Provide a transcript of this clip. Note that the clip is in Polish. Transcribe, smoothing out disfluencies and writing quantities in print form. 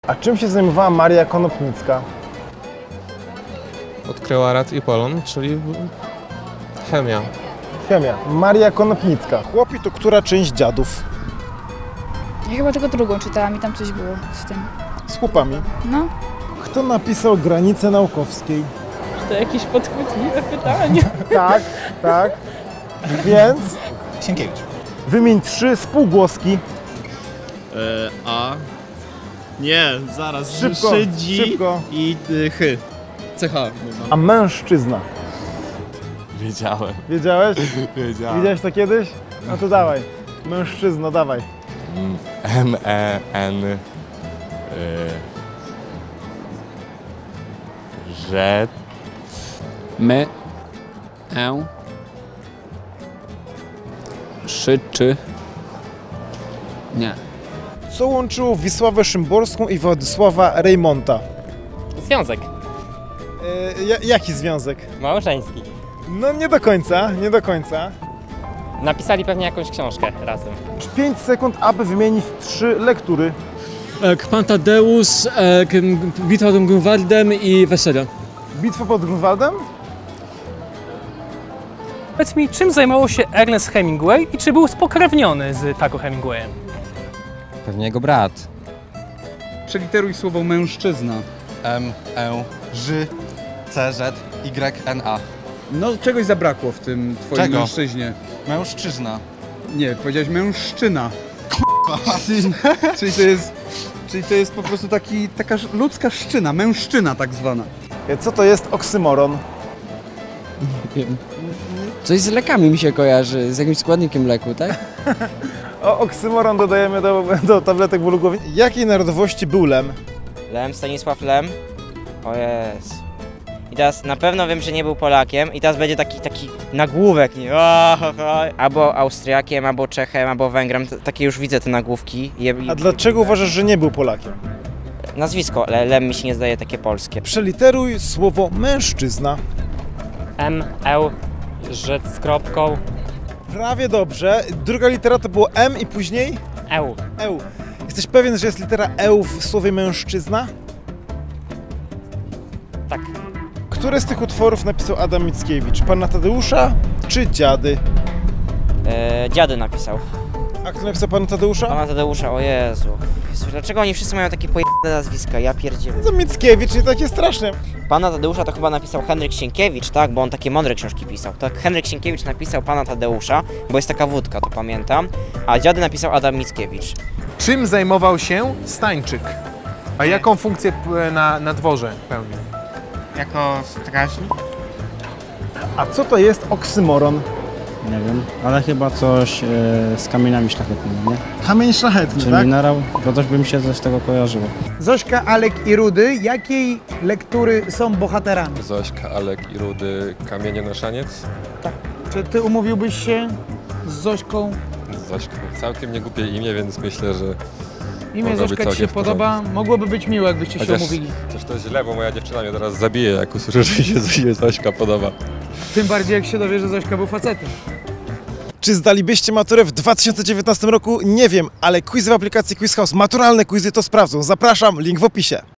A czym się zajmowała Maria Konopnicka? Odkryła rad i polon, czyli chemia. Chemia. Maria Konopnicka. Chłopi to która część dziadów? Ja chyba tylko drugą czytałam i tam coś było z tym. Z chłopami. No. Kto napisał Granice Naukowskiej? To jakieś podchwytliwe pytanie. Tak, tak. Więc Sienkiewicz. wymień 3 spółgłoski. A. Nie, zaraz. Szybko, Szydzi szybko. i chy. CH. A mężczyzna. Wiedziałem. Wiedziałeś? Wiedziałem. Widziałeś to kiedyś? No to dawaj. Mężczyzna, dawaj. M-E-N Że My, Szyczy. Nie. Co łączyło Wisławę Szymborską i Władysława Reymonta? Związek Jaki związek? małżeński. No nie do końca, nie do końca. Napisali pewnie jakąś książkę razem. 5 sekund, aby wymienić 3 lektury. Pan Tadeusz, Bitwa pod Grunwaldem i Wesele. Bitwa pod Grunwaldem? Powiedz mi, czym zajmował się Ernest Hemingway i czy był spokrewniony z Taco Hemingwayem? Pewnie jego brat. Przeliteruj słowo mężczyzna. M-E-Ż C-Z-Y-N-A. No czegoś zabrakło w tym twoim Czego? mężczyźnie. Mężczyzna. Nie, powiedziałeś mężczyna. Czyli to jest po prostu taka ludzka szczyna, mężczyna tak zwana. Co to jest oksymoron? Coś z lekami mi się kojarzy, z jakimś składnikiem leku, tak? Oksymoron dodajemy do tabletek bólu głowy. Jakiej narodowości był Lem? Lem, Stanisław Lem. O jest. I teraz na pewno wiem, że nie był Polakiem i teraz będzie taki nagłówek, nie? Albo Austriakiem, albo Czechem, albo Węgrem. Takie już widzę te nagłówki. A dlaczego uważasz, że nie był Polakiem? Nazwisko, Lem mi się nie zdaje takie polskie. Przeliteruj słowo mężczyzna. M-E-Ż z kropką. Prawie dobrze. Druga litera to było M i później? Eł. Eł. Jesteś pewien, że jest litera Eł w słowie mężczyzna? Tak. Które z tych utworów napisał Adam Mickiewicz? Pana Tadeusza czy Dziady? Dziady napisał. A kto napisał Pana Tadeusza? Pana Tadeusza, o Jezu. Dlaczego oni wszyscy mają takie pojebane nazwiska? Ja pierdzielę. To Mickiewicz nie takie straszne. Pana Tadeusza to chyba napisał Henryk Sienkiewicz, tak? Bo on takie mądre książki pisał. Tak, Henryk Sienkiewicz napisał Pana Tadeusza, bo jest taka wódka, to pamiętam. A Dziady napisał Adam Mickiewicz. Czym zajmował się Stańczyk? A jaką funkcję na dworze pełnił? Jako strażnik? A co to jest oksymoron? Nie wiem, ale chyba coś z kamieniami szlachetnymi, nie? Kamień szlachetny, Czy tak? minerał? Bo też by mi się coś z tego kojarzyło. Zośka, Alek i Rudy, jakiej lektury są bohaterami? Zośka, Alek i Rudy, Kamienie na szaniec? Czy ty umówiłbyś się z Zośką? Zośka, całkiem niegłupie imię, więc myślę, że Imię Mogło być Zośka ci całkiem się w porządku. podoba? Mogłoby być miłe, jakbyście się umówili. Chociaż to źle, bo moja dziewczyna mnie teraz zabije, jak usłyszy, że się Zośka podoba. Tym bardziej jak się dowie, że Zośka był facetem. Czy zdalibyście maturę w 2019 roku? Nie wiem, ale quizy w aplikacji Quiz House, maturalne quizy to sprawdzą. Zapraszam, link w opisie.